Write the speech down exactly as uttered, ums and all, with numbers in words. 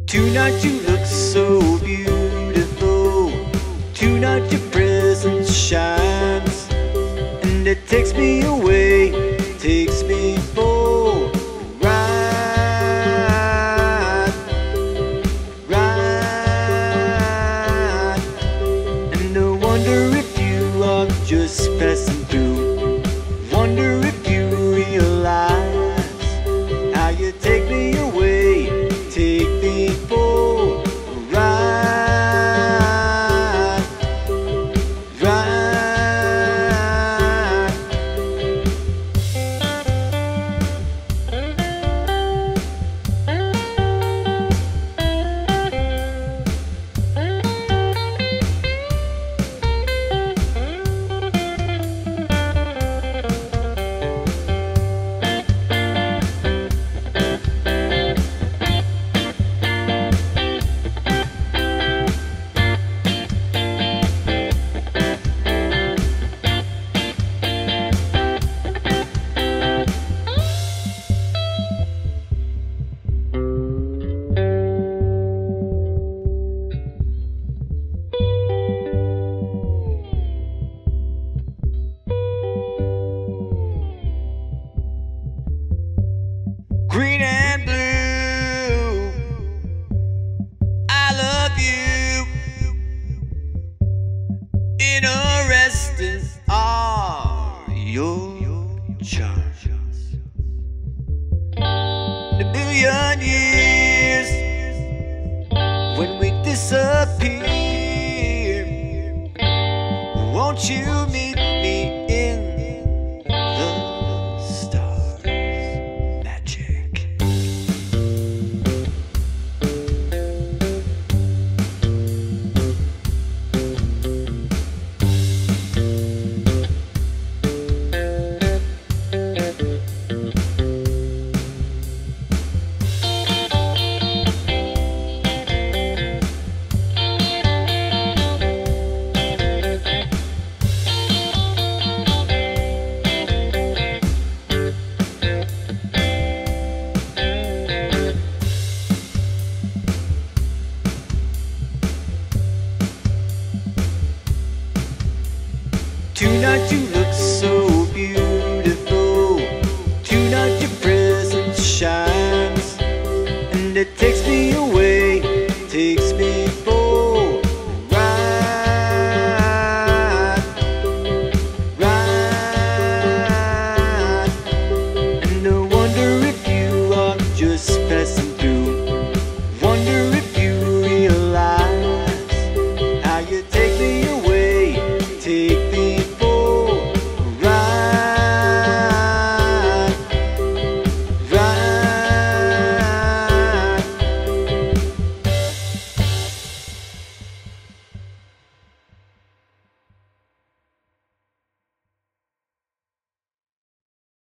Tonight you look so beautiful. Tonight your presence shines, and it takes me away, takes me for a ride, ride. And I wonder if you are just passing through. Wonder if you realize how you take me away, take me for a ride, ride. Green and blue, I love you. Interesting are your charms. In a billion years, when we disappear, won't you meet me in the stars? Magic. Tonight you